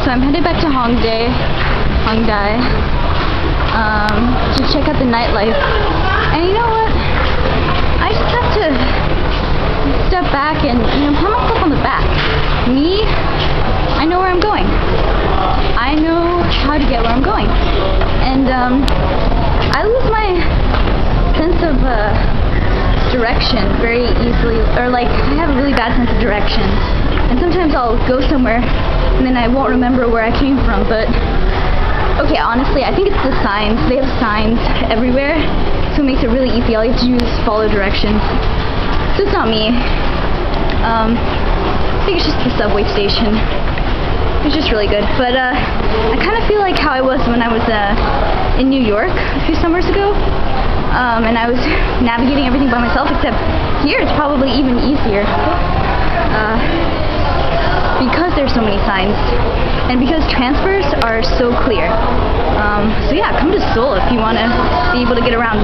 So I'm headed back to Hongdae, to check out the nightlife. And you know what? I just have to step back and, pat myself on the back. Me, I know where I'm going. I know how to get where I'm going. And I lose my sense of direction very easily, or like I have a really bad sense of direction. And sometimes I'll go somewhere and then I won't remember where I came from, but okay, honestly, I think it's the signs. They have signs everywhere, so it makes it really easy. All you have to do is follow directions. So it's not me. I think it's just the subway station. It's just really good. But I kind of feel like how I was when I was in New York a few summers ago. And I was navigating everything by myself, except here it's probably even easier. Because there's so many signs, and because transfers are so clear. So yeah, come to Seoul if you want to be able to get around.